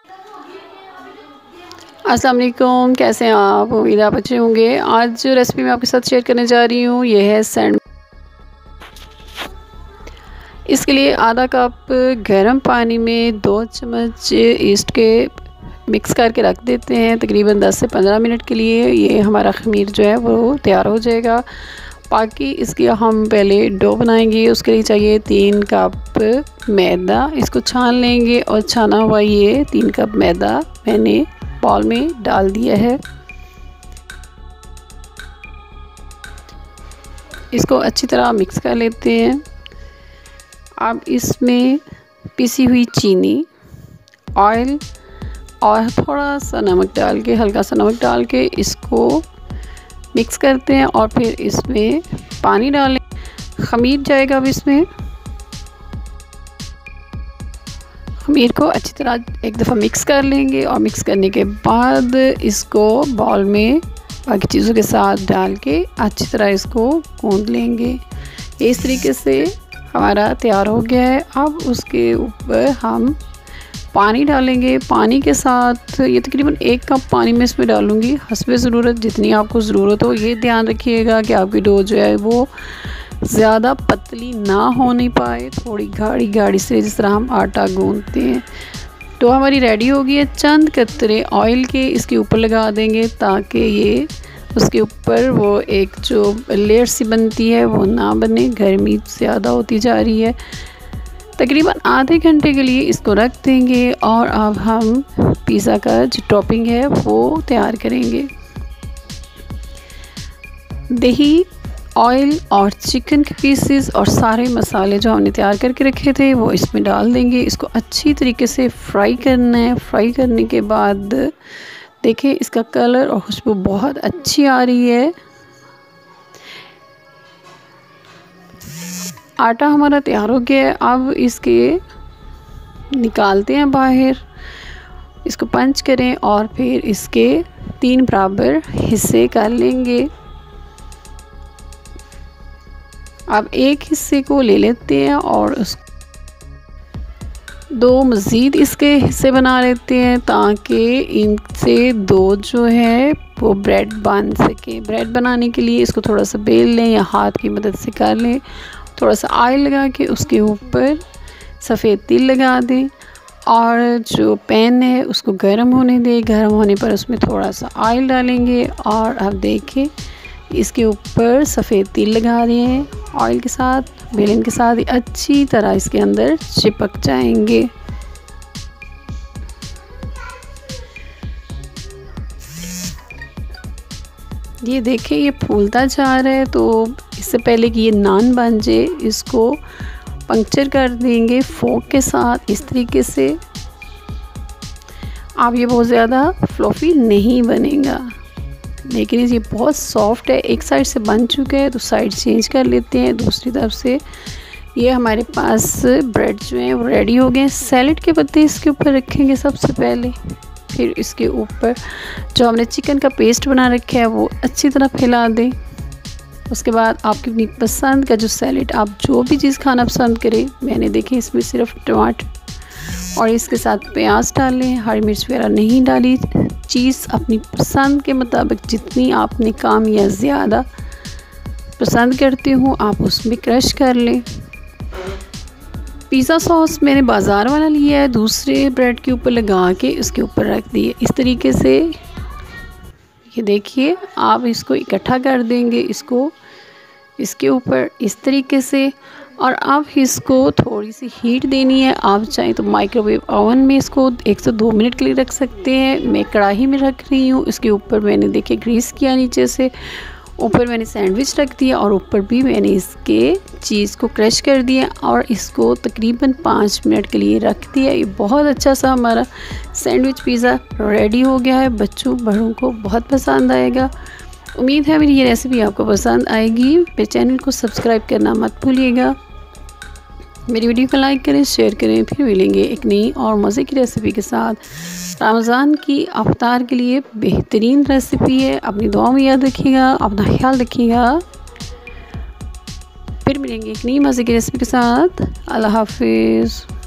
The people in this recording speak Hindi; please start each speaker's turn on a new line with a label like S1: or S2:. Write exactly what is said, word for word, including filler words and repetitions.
S1: अस्सलाम वालेकुम, कैसे हैं आप? उम्मीद आप अच्छे होंगे। आज जो रेसिपी मैं आपके साथ शेयर करने जा रही हूँ ये है सैंडविच। इसके लिए आधा कप गर्म पानी में दो चम्मच ईस्ट के मिक्स करके रख देते हैं तकरीबन दस से पंद्रह मिनट के लिए। ये हमारा खमीर जो है वो तैयार हो जाएगा। बाकी इसकी हम पहले डो बनाएंगे। उसके लिए चाहिए तीन कप मैदा। इसको छान लेंगे और छाना हुआ ये तीन कप मैदा मैंने बाउल में डाल दिया है। इसको अच्छी तरह मिक्स कर लेते हैं। अब इसमें पिसी हुई चीनी, ऑयल और थोड़ा सा नमक डाल के हल्का सा नमक डाल के इसको मिक्स करते हैं और फिर इसमें पानी डालें। खमीर जाएगा अब इसमें। खमीर को अच्छी तरह एक दफ़ा मिक्स कर लेंगे और मिक्स करने के बाद इसको बाउल में बाकी चीज़ों के साथ डाल के अच्छी तरह इसको गूंद लेंगे। इस तरीके से हमारा तैयार हो गया है। अब उसके ऊपर हम पानी डालेंगे। पानी के साथ ये तकरीबन एक कप पानी में इसमें डालूँगी हस्बे ज़रूरत, जितनी आपको ज़रूरत हो। ये ध्यान रखिएगा कि आपकी डो जो है वो ज़्यादा पतली ना होने पाए, थोड़ी गाढ़ी गाढ़ी से, जिस तरह हम आटा गूंदते हैं। तो हमारी रेडी हो गई है। चंद कतरे ऑयल के इसके ऊपर लगा देंगे ताकि ये उसके ऊपर वो एक जो लेयर सी बनती है वो ना बने। गर्मी ज़्यादा होती जा रही है। तकरीबन आधे घंटे के लिए इसको रख देंगे और अब हम पिज़्ज़ा का जो टॉपिंग है वो तैयार करेंगे। दही, ऑयल और चिकन के पीसेस और सारे मसाले जो हमने तैयार करके रखे थे वो इसमें डाल देंगे। इसको अच्छी तरीके से फ्राई करना है। फ्राई करने के बाद देखिए इसका कलर और खुशबू बहुत अच्छी आ रही है। आटा हमारा तैयार हो गया है। अब इसके निकालते हैं बाहर। इसको पंच करें और फिर इसके तीन बराबर हिस्से कर लेंगे। अब एक हिस्से को ले लेते हैं और उस दो मज़ीद इसके हिस्से बना लेते हैं ताकि इनसे दो जो है वो ब्रेड बन सके। ब्रेड बनाने के लिए इसको थोड़ा सा बेल लें या हाथ की मदद से कर लें। थोड़ा सा ऑयल लगा के उसके ऊपर सफ़ेद तिल लगा दें और जो पैन है उसको गर्म होने दें। गर्म होने पर उसमें थोड़ा सा ऑयल डालेंगे और अब देखिए इसके ऊपर सफ़ेद तिल लगा रहे हैं ऑयल के साथ, बेलन के साथ अच्छी तरह इसके अंदर चिपक जाएंगे। ये देखिए ये फूलता जा रहा है। तो इससे पहले कि ये नान बन जाए इसको पंक्चर कर देंगे फोक के साथ इस तरीके से। अब ये बहुत ज़्यादा फ्लफ़ी नहीं बनेगा, लेकिन ये बहुत सॉफ्ट है। एक साइड से बन चुका है तो साइड चेंज कर लेते हैं दूसरी तरफ से। ये हमारे पास ब्रेड जो हैं वो रेडी हो गए। सैलेड के पत्ते इसके ऊपर रखेंगे सबसे पहले। फिर इसके ऊपर जो हमने चिकन का पेस्ट बना रखा है वो अच्छी तरह फैला दें। उसके बाद आपकी अपनी पसंद का जो सैलेड, आप जो भी चीज़ खाना पसंद करें। मैंने देखे इसमें सिर्फ टमाटर और इसके साथ प्याज डालें, हरी मिर्च वगैरह नहीं डाली। चीज़ अपनी पसंद के मुताबिक जितनी आपने कम या ज़्यादा पसंद करते हो आप उसमें क्रश कर लें। पिज़्ज़ा सॉस मैंने बाज़ार वाला लिया है, दूसरे ब्रेड के ऊपर लगा के इसके ऊपर रख दिए इस तरीके से। ये देखिए आप इसको इकट्ठा कर देंगे इसको इसके ऊपर इस तरीके से। और अब इसको थोड़ी सी हीट देनी है। आप चाहें तो माइक्रोवेव ओवन में इसको एक से दो मिनट के लिए रख सकते हैं। मैं कढ़ाई में रख रही हूँ। इसके ऊपर मैंने देखिए ग्रीस किया नीचे से, ऊपर मैंने सैंडविच रख दिया और ऊपर भी मैंने इसके चीज़ को क्रश कर दिया और इसको तकरीबन पाँच मिनट के लिए रख दिया। ये बहुत अच्छा सा हमारा सैंडविच पिज़्ज़ा रेडी हो गया है। बच्चों बड़ों को बहुत पसंद आएगा। उम्मीद है मेरी ये रेसिपी आपको पसंद आएगी। मेरे चैनल को सब्सक्राइब करना मत भूलिएगा। मेरी वीडियो को लाइक करें, शेयर करें। फिर मिलेंगे एक नई और मज़े की रेसिपी के साथ। रमज़ान की अफ्तार के लिए बेहतरीन रेसिपी है। अपनी दुआ में याद रखिएगा, अपना ख्याल रखिएगा। फिर मिलेंगे एक नई मज़े की रेसिपी के साथ। अल्लाह हाफिज़।